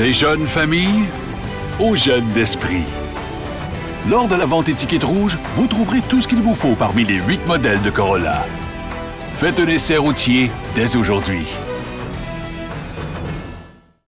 Des jeunes familles aux jeunes d'esprit. Lors de la vente étiquette rouge, vous trouverez tout ce qu'il vous faut parmi les 8 modèles de Corolla. Faites un essai routier dès aujourd'hui.